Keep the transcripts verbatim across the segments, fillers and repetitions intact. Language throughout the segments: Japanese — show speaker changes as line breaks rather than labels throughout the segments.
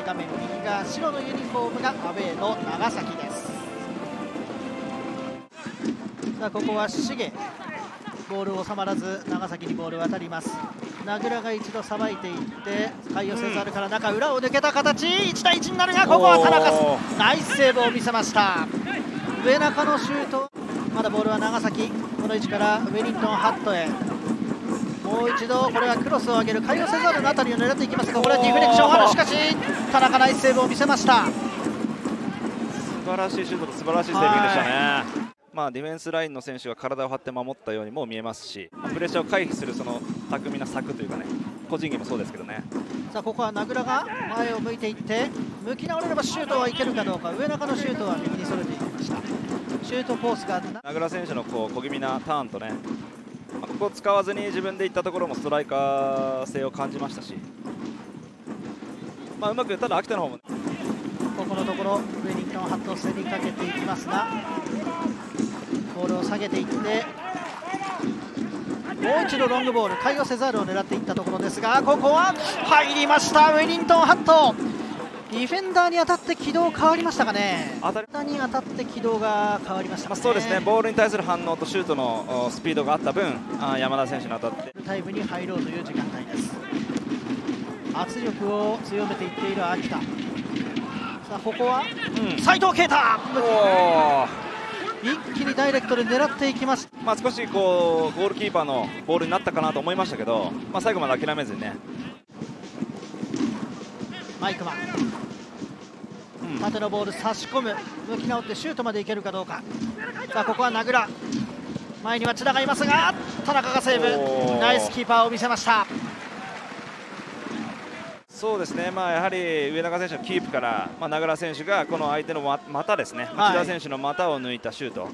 画面右が白のユニフォームがアウェーの長崎です。さあここはシゲ、ボール収まらず長崎にボール渡ります。名倉が一度さばいていって海洋セザールから中裏を抜けた形、いち対いちになるが、ここは田中ナイスセーブを見せました。上中のシュート、まだボールは長崎、この位置からウェリントン・ハットへ、もう一度これはクロスを上げる海洋セザールのあたりを狙っていきますが、これはディフレクションある、しかし田中ナイスセーブを見せました。
素晴らしいシュートと素晴らしいセービングでしたね。まあディフェンスラインの選手が体を張って守ったようにも見えますし、プレッシャーを回避するその巧みな策というかね、個人技もそうですけどね。さ
あここは名倉が前を向いていって向き直れればシュートはいけるかどうか、上中のシュートは右にそれていきました。シュートコースが
名倉選手のこう小気味なターンとね、まあ、ここを使わずに自分でいったところもストライカー性を感じましたし、まあうまくただ秋田の方も
ここのところウェリントン・ハットを競りかけていきますが、ボールを下げていってもう一度ロングボール、海洋セザールを狙っていったところですが、ここは入りました。ウェリントン・ハット、ディフェンダーに当たって軌道変わりましたかね。当たりに当たって軌道が変わりましたかね。
まあそうですね、ボールに対する反応とシュートのスピードがあった分、あ山田選手に当たって
タイムに入ろうという時間帯です。圧力を強めていっている秋田。さあここは斉藤慶太、一気にダイレクトで狙っていきます。
まあ少しこうゴールキーパーのボールになったかなと思いましたけど、まあ最後まで諦めずにね。
マイクマン、うん、縦のボール差し込む、向き直ってシュートまでいけるかどうか。さあここは名倉、前には千田がいますが田中がセーブ、ナイスキーパーを見せました。
そうですね、まあ、やはり上中選手のキープから、まあ、名倉選手がこの相手の股ですね、千田選手の股を抜いたシュート。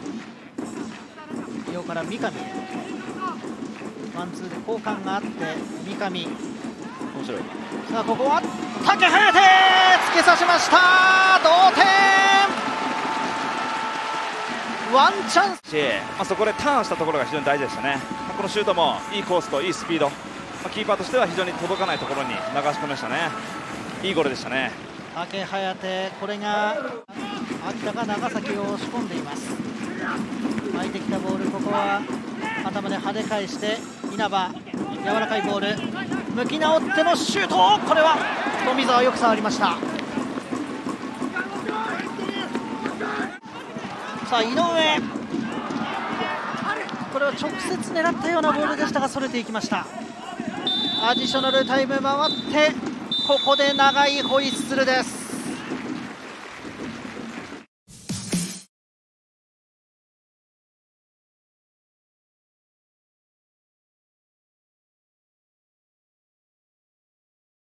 両から三上、ワンツーで交換があって三上、面
白い。
さあここは竹颯突き刺しました、同点、ワンチャンス、
まあ、そこでターンしたところが非常に大事でしたね。このシュートもいいコースといいスピード、キーパーとしては非常に届かないところに流し込みましたね。いいゴールでしたね。
竹颯、これが秋田が長崎を押し込んでいます。巻いてきたボール、ここは頭で跳ね返して稲葉、柔らかいボール、向き直ってのシュート、これは富澤よく触りました。さあ井上、これは直接狙ったようなボールでしたがそれていきました。アディショナルタイム回ってここで長いホイッスルです。